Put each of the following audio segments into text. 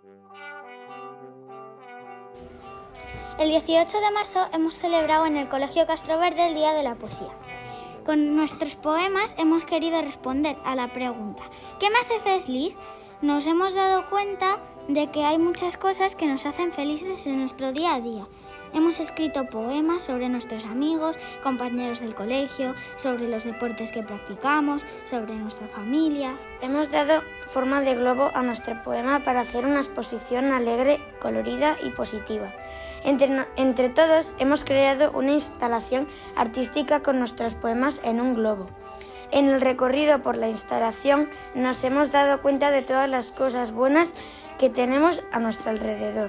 El 18 de marzo hemos celebrado en el Colegio Castroverde el Día de la Poesía. Con nuestros poemas hemos querido responder a la pregunta ¿qué me hace feliz? Nos hemos dado cuenta de que hay muchas cosas que nos hacen felices en nuestro día a día. Hemos escrito poemas sobre nuestros amigos, compañeros del colegio, sobre los deportes que practicamos, sobre nuestra familia. Hemos dado forma de globo a nuestro poema para hacer una exposición alegre, colorida y positiva. Entre todos hemos creado una instalación artística con nuestros poemas en un globo. En el recorrido por la instalación nos hemos dado cuenta de todas las cosas buenas que tenemos a nuestro alrededor.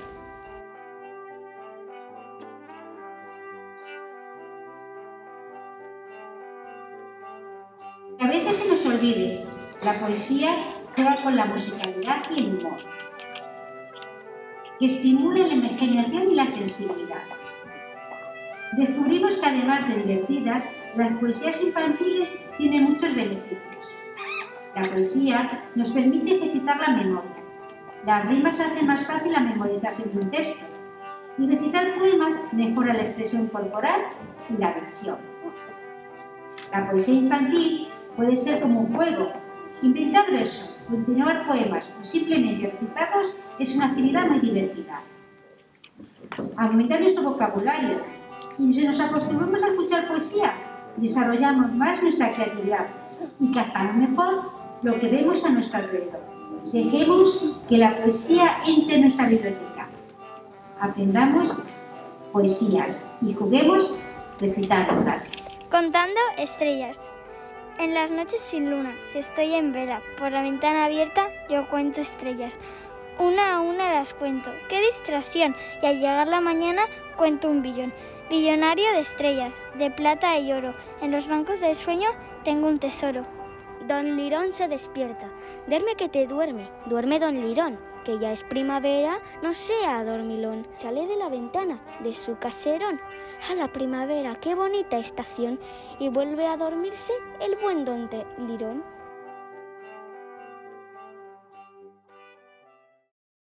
Que a veces se nos olvide, la poesía juega con la musicalidad y el humor, que estimula la imaginación y la sensibilidad. Descubrimos que además de divertidas, las poesías infantiles tienen muchos beneficios. La poesía nos permite ejercitar la memoria. Las rimas hacen más fácil la memorización de un texto y recitar poemas mejora la expresión corporal y la dicción. La poesía infantil puede ser como un juego. Inventar versos, continuar poemas o simplemente recitarlos es una actividad muy divertida. Aumentar nuestro vocabulario y si nos acostumbramos a escuchar poesía, desarrollamos más nuestra creatividad y captamos mejor lo que vemos a nuestro alrededor. Dejemos que la poesía entre en nuestra biblioteca. Aprendamos poesías y juguemos recitándolas. Contando estrellas. En las noches sin luna, si estoy en vela, por la ventana abierta, yo cuento estrellas. Una a una las cuento. ¡Qué distracción! Y al llegar la mañana, cuento un billón. Billonario de estrellas, de plata y oro. En los bancos del sueño tengo un tesoro. Don Lirón se despierta. Duerme que te duerme. Duerme Don Lirón, que ya es primavera, no sea dormilón. Sale de la ventana de su caserón. A la primavera, qué bonita estación. Y vuelve a dormirse el buen Don Lirón.